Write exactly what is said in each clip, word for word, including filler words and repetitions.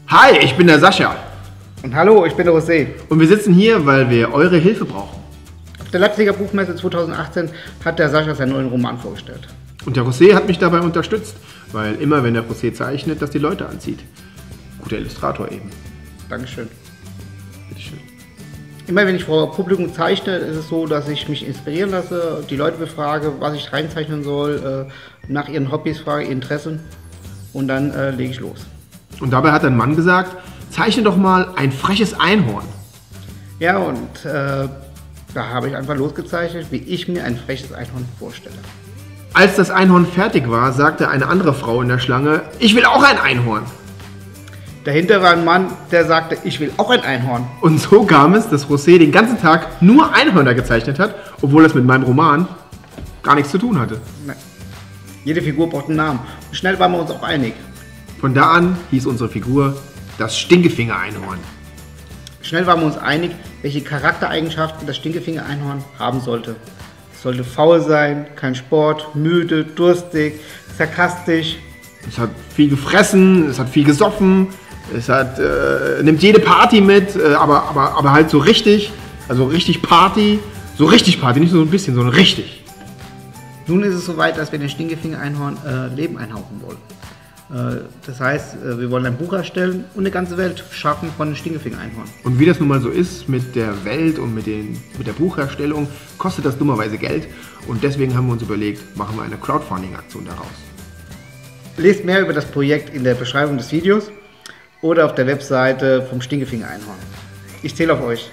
Hi, ich bin der Sascha. Und hallo, ich bin der José. Und wir sitzen hier, weil wir eure Hilfe brauchen. Auf der Leipziger Buchmesse zweitausendachtzehn hat der Sascha seinen neuen Roman vorgestellt. Und der José hat mich dabei unterstützt, weil immer, wenn der José zeichnet, das die Leute anzieht. Guter Illustrator eben. Dankeschön. Bitteschön. Immer wenn ich vor Publikum zeichne, ist es so, dass ich mich inspirieren lasse, die Leute befrage, was ich reinzeichnen soll, äh, nach ihren Hobbys frage, ihren Interessen und dann äh, lege ich los. Und dabei hat ein Mann gesagt, zeichne doch mal ein freches Einhorn. Ja, und äh, da habe ich einfach losgezeichnet, wie ich mir ein freches Einhorn vorstelle. Als das Einhorn fertig war, sagte eine andere Frau in der Schlange, ich will auch ein Einhorn. Dahinter war ein Mann, der sagte, ich will auch ein Einhorn. Und so kam es, dass José den ganzen Tag nur Einhörner gezeichnet hat, obwohl das mit meinem Roman gar nichts zu tun hatte. Nein. Jede Figur braucht einen Namen. Und schnell waren wir uns auch einig. Von da an hieß unsere Figur das Stinkefinger-Einhorn. Schnell waren wir uns einig, welche Charaktereigenschaften das Stinkefinger-Einhorn haben sollte. Es sollte faul sein, kein Sport, müde, durstig, sarkastisch. Es hat viel gefressen, es hat viel gesoffen, es hat, äh, nimmt jede Party mit, äh, aber, aber, aber halt so richtig, also richtig Party, so richtig Party, nicht so ein bisschen, sondern richtig. Nun ist es soweit, dass wir den Stinkefinger-Einhorn äh, Leben einhauchen wollen. Äh, das heißt, äh, wir wollen ein Buch erstellen und eine ganze Welt schaffen von den Stinkefinger-Einhorn. Und wie das nun mal so ist mit der Welt und mit, den, mit der Bucherstellung, kostet das dummerweise Geld. Und deswegen haben wir uns überlegt, machen wir eine Crowdfunding-Aktion daraus. Lest mehr über das Projekt in der Beschreibung des Videos oder auf der Webseite vom Stinkefinger-Einhorn. Ich zähle auf euch.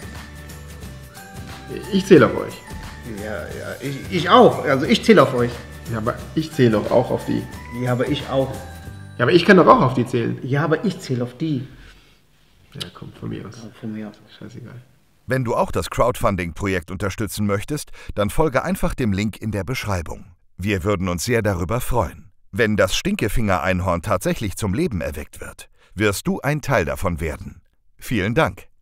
Ich zähle auf euch. Ja, ja, ich, ich auch. Also ich zähle auf euch. Ja, aber ich zähle doch auch auf die. Ja, aber ich auch. Ja, aber ich kann doch auch auf die zählen. Ja, aber ich zähle auf die. Ja, komm, von mir aus. Ja, von mir aus. Scheißegal. Wenn du auch das Crowdfunding-Projekt unterstützen möchtest, dann folge einfach dem Link in der Beschreibung. Wir würden uns sehr darüber freuen. Wenn das Stinkefinger-Einhorn tatsächlich zum Leben erweckt wird, wirst du ein Teil davon werden. Vielen Dank.